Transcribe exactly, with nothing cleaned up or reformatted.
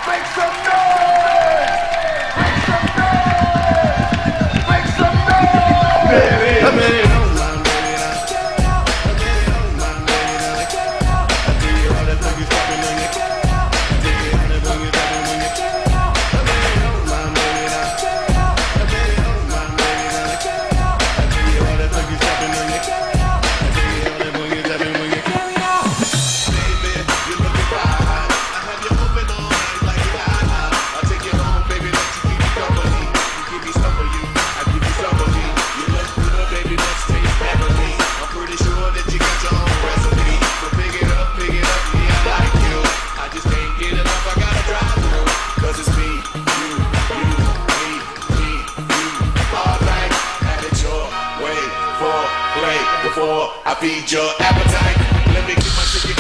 Make some noise! Make some noise! Make some noise! Baby, I mean, don't mind, baby, now. I mean, don't mind, baby, now. I tell you all that boogie stopping on you. I tell you all that boogie stopping on you. I mean, don't mind, baby, now. I mean, don't mind, baby, now. I tell you all that boogie stopping on you. I tell you all that boogie stopping on you. Baby, you looking fine. I have you open all night like a lie. I'll take you home, baby, let you keep me company. You give me some of you, I give you some of me. You look good, baby, let's taste heavenly. I'm pretty sure that you got your own recipe. So pick it up, pick it up, me, I like you. I just can't get enough, I gotta drive through. Cause it's me, you, you, me, me, you. All night, have it your way for play before I feed your appetite. Let me get my chicken.